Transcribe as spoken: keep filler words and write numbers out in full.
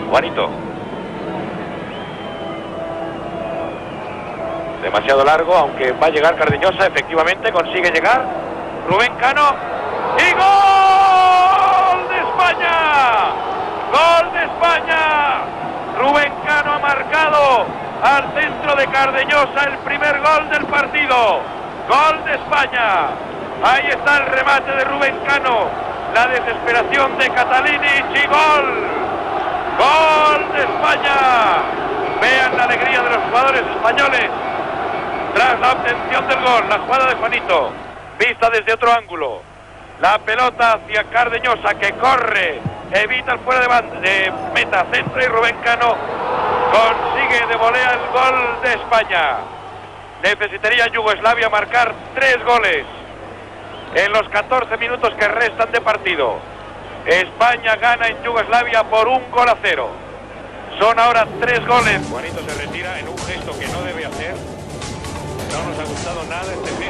Juanito. Demasiado largo, aunque va a llegar Cardeñosa, efectivamente consigue llegar. Rubén Cano y ¡gol de España! ¡Gol de España! Rubén Cano ha marcado al centro de Cardeñosa el primer gol del partido. ¡Gol de España! Ahí está el remate de Rubén Cano. La desesperación de Katalinic y gol. ¡Gol de España! Vean la alegría de los jugadores españoles tras la obtención del gol. La jugada de Juanito, vista desde otro ángulo. La pelota hacia Cardeñosa, que corre, evita el fuera de, banda, de meta, centro, y Rubén Cano consigue de volea el gol de España. Necesitaría Yugoslavia marcar tres goles en los catorce minutos que restan de partido. España gana en Yugoslavia por un gol a cero. Son ahora tres goles. Juanito se retira en un gesto que no debe hacer. No nos ha gustado nada este gesto.